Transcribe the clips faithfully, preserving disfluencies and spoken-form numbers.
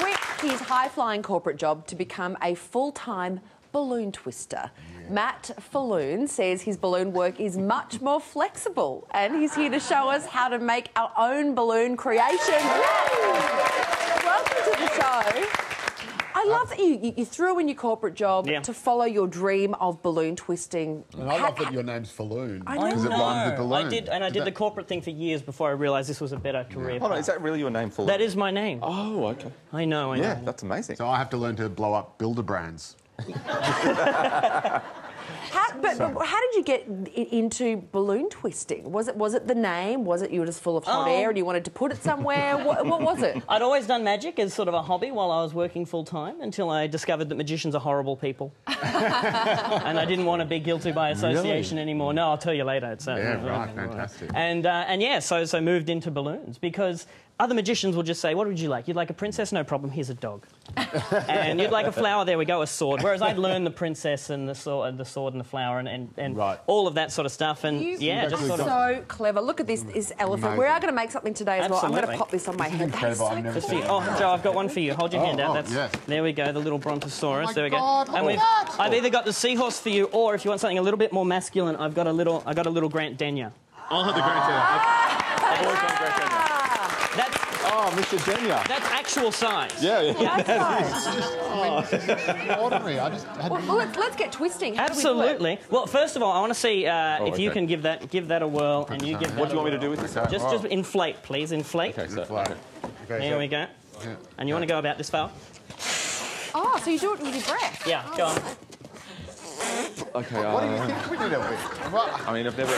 quit his high-flying corporate job to become a full-time balloon twister. Yeah. Matt Falloon says his balloon work is much more flexible, and he's here to show us how to make our own balloon creation. Welcome to the show. I love that you, you threw in your corporate job yeah. to follow your dream of balloon twisting. And I love that your name's Falloon. Because it rhymes with balloon. I did, and I did, did the corporate thing for years before I realised this was a better career. Yeah. Hold on, is that really your name, Falloon? That is my name. Oh, okay. I know, I know. Yeah, that's amazing. So I have to learn to blow up builder brands. How, but, but how did you get into balloon twisting? Was it was it the name? Was it you were just full of hot um, air and you wanted to put it somewhere? what, what was it? I'd always done magic as sort of a hobby while I was working full time until I discovered that magicians are horrible people, and I didn't want to be guilty by association really? anymore. No, I'll tell you later. It's uh, yeah, right, fantastic. And uh, and yeah, so so moved into balloons because other magicians will just say, "What would you like? You'd like a princess? No problem. Here's a dog." And you'd like a flower? There we go, a sword. Whereas I'd learn the princess and the sword, the sword and the flower, and and, and right. all of that sort of stuff. And you yeah, just sort so of so clever. Look at this, this elephant. Amazing. We are going to make something today as Absolutely. well. I'm going to pop this on my this head. Incredible. So I've never cool. seen Oh, Joe, I've got one for you. Hold your oh, hand out. Oh, That's yes. There we go, the little brontosaurus. Oh there we go. God, and we've, that. I've either got the seahorse for you, or if you want something a little bit more masculine, I've got a little. I got a little Grant Denyer. Oh, the Grant Denyer. I've, I've always done Grant Denyer. That's. Oh, Mister Denyer. That's actual size. Yeah, yeah. That's right. It's just, I mean, ordinary. I just had Well, well let's, let's get twisting. How Absolutely. Well, first of all, I want to see uh, oh, if okay. you can give that give that a whirl, and you give that What do you a want me to whirl. do with this? Okay. Just, Wow. just inflate, please. Inflate. Okay, so, okay. okay. Okay, There so, we go. Yeah. And you want to go about this far? Oh, so you do it with your breath? Yeah, go on. Okay, uh, What do you think we did it with? Well, I mean, I've never...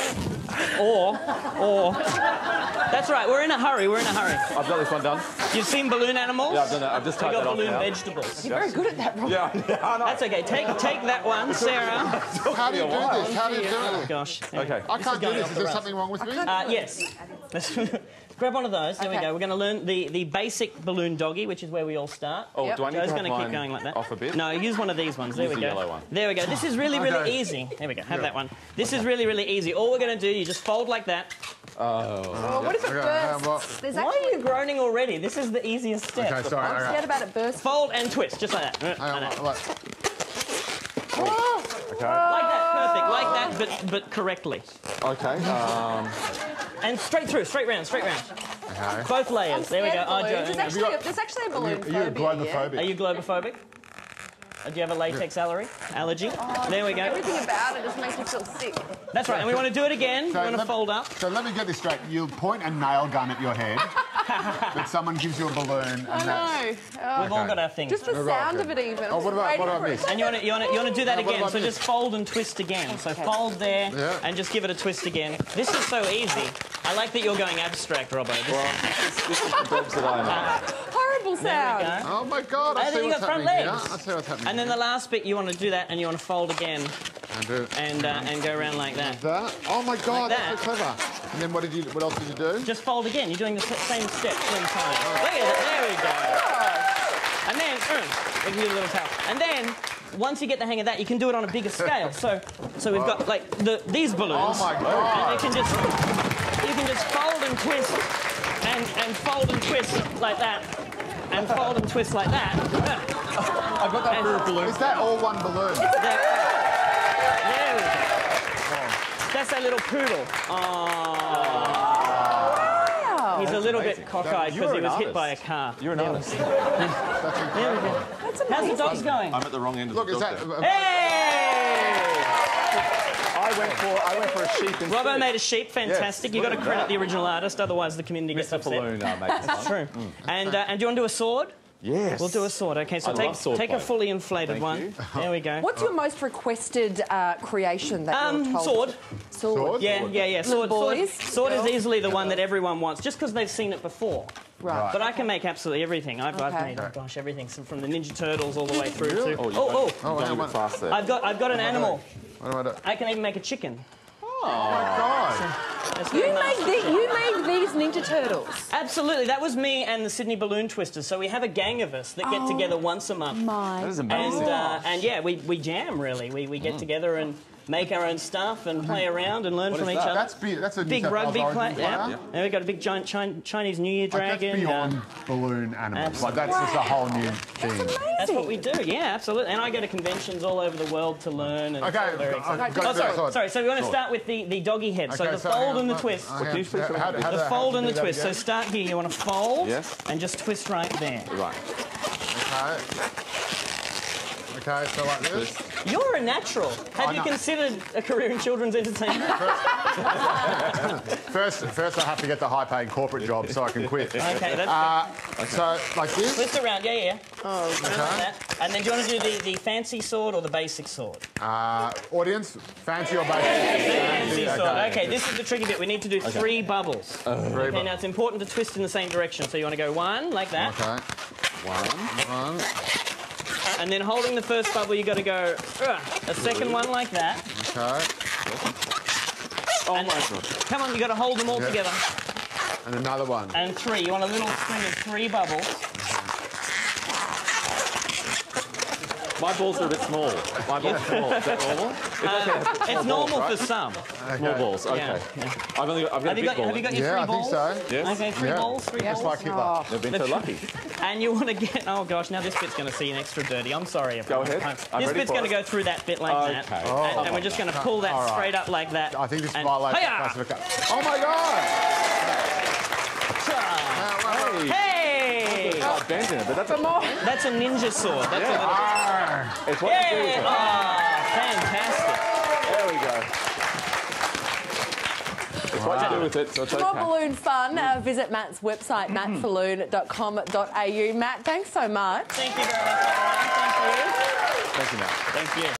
Or, or... That's right, we're in a hurry, we're in a hurry. I've got this one done. You've seen balloon animals? Yeah, I've done that. I've just We tied got that off balloon now. vegetables. You're very good at that, Rob. Yeah, yeah, I know. That's okay. Take take that one, Sarah. how do you do this? How do you do Oh it? gosh. Okay. I This can't is do going this. off Is the there rails. something wrong with me? Uh, yes. Grab one of those. There we Okay. go. We're going to learn the, the basic balloon doggy, which is where we all start. Oh, Yep. do I need Joe's to going have to keep mine going like that. off a bit? No, use one of these ones. There Use we the go. yellow one. There we go. This is really, really Okay. easy. There we go. Have Yeah. that one. This is really, really easy. All we're going to do, you just fold like that. Oh, what if it Okay, bursts? uh, well- There's Why actually... are you groaning already? This is the easiest step. Okay, sorry. I'm okay. scared about it bursting. Fold and twist, just like that. Hang on, Like that. what- what? Okay. Like that, perfect. Like that, but but correctly. Okay. Um, And straight through, straight round, straight round. Okay. Both layers. There we go. Scared of Oh, balloons. Joe, There's no. actually, a, there's actually a balloon Are you a phobia, yeah? globophobic? Are you globophobic? Uh, Do you have a latex allergy? Allergy? there we go. Everything about it just makes me feel sick. That's right. And we want to do it again. So we want to let- fold up. So let me get this straight. You point a nail gun at your head, but someone gives you a balloon, and I that's... know. Oh. We've all got our things. Just the Right, sound okay. of it even. Oh, what about- what about Waiting this? for it. And you want to you want to you want to do that Uh, what again. about So this? just fold and twist again. So fold there Yeah. and just give it a twist again. This is so easy. I like that you're going abstract, Robbo. This well, this, this is the dogs that I know. Horrible There we sound. go. Oh my God! I And see then you what's got front happening legs. here. I see what's happening. And then the last bit, you want to do that, and you want to fold again, And do and uh, and go around like that. that. Oh my God! Like that's so clever. And then what did you? What else did you do? Just fold again. You're doing the s- same step three times. Look at that. There we go. And then, uh, we can do a little towel. And then, once you get the hang of that, you can do it on a bigger scale. So, so we've got like the these balloons. Oh my And God! you can just you can just fold and twist and and fold and twist like that, and fold and twist like that. I got that for a balloon. Is that all one balloon? There, there we go. That's that little poodle. Oh. He's a little bit cockeyed because You're he an was hit artist. by a car. You're an artist. That's There we incredible. go. That's How's the amazing. dogs going? I'm at the wrong end of Look, the is dog that? there. uh, Hey! I went for I went for a sheep instead. Robbo made a sheep, fantastic. Yes, You've got to look at credit that. the original artist, otherwise the community gets Mister upset. Falloon uh, made this That's one. true. And, uh, and do you want to do a sword? Yes. We'll do a sword. Okay, so I take, love sword take a play. fully inflated Thank one. you. There we go. What's your most requested uh, creation that Um, you're told? sword. Sword. Sword? Yeah, yeah, yeah. Little Sword, sword, boys? sword is easily the one that everyone wants, just because they've seen it before. Right. But I can make absolutely everything. I've, I've Okay. made, oh gosh, everything from the Ninja Turtles all the way through Really? to... Oh, you've Oh, done- oh, you've done hang a on. bit fast there. I've got, I've got an animal. What do I do? I can even make a chicken. Oh my God! That's You very made, nasty. the, you made these Ninja Turtles. Absolutely, that was me and the Sydney Balloon Twisters. So we have a gang of us that get Oh, together once a month. My. That is And, amazing. uh, and yeah, we, we jam, really. We, we get together and, make our own stuff and play around and learn What from is each that? other. That's big. That's a New Big South rugby Wales play. origin Yeah. player. And we've got a big giant Chin- Chinese New Year Like, dragon. that's beyond uh, balloon animals. Absolutely. Like, that's just a whole new thing. That's what we do, yeah, absolutely. And I go to conventions all over the world to learn. And Okay, it's all very exciting. uh, go Oh, to sorry, the sword. sorry. So we want to start with the, the doggy head. so Okay, the so fold hang and the on, twist. uh, Can you please show me how- how to how The do I- fold how and to the do that twist. So again? start here. You want to fold Yes. and just twist right there. Right. Okay. Okay, so like this. You're a natural. Have I you know. considered a career in children's entertainment? First, first I have to get the high-paying corporate job so I can quit. Okay, that's Uh, So, like this. twist around. Yeah, yeah. Oh, okay. that. And then do you want to do the, the fancy sword or the basic sword? Uh, audience, fancy or basic? Fancy sword. Okay, this is the tricky bit. We need to do three bubbles. Three Okay, bu- now it's important to twist in the same direction. So you want to go one, like that. Okay. One. One. And then holding the first bubble, you got to go uh, a second one like that. Okay. Oh And- my god. Come on, you got to hold them all Yeah. together. And another one. And three. You want a little string of three bubbles. My balls are a bit small. My balls are small. Is that normal? It's okay. to have It's small normal balls, for right? some. Small balls. Okay. Yeah, I've only got, I've got Have a you big got, ball. have you got your Yeah, three I think balls? so. Yes. Okay, three Yeah. balls, three Just balls. like Hitler. They've been so lucky. And you want to get... Oh, gosh, now this bit's going to seem extra dirty. I'm sorry. Go everyone. ahead. I'm This ready bit's for going to it. go through that bit like that. Okay. Oh. And, and we're just going to pull that All right. straight up like that. I think this and, violates the Hiya! classification. Oh my god! Hey. Hey! It's got a bend in it, but that's a That's a ninja sword. That's Yeah. a little... Arr. It's what you do with Yeah! it. Oh, fantastic. There we go. It's what you do with it, so it's For more okay. balloon fun, uh, visit Matt's website, Mm-hmm. matt falloon dot com dot a u. Matt, thanks so much. Thank you very much, everyone. Thank you. Thank you, Matt. Thank you.